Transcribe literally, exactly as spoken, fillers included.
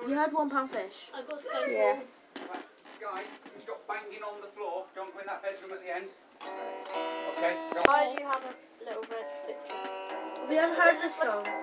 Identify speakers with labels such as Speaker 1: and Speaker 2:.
Speaker 1: You heard one pound fish?
Speaker 2: I got to go.
Speaker 3: Yeah.
Speaker 4: Right, guys, you stop banging on the floor. Don't go in that bedroom at the end. Okay. Don't.
Speaker 2: Why do you have a little red picture?
Speaker 1: Have you ever heard this song?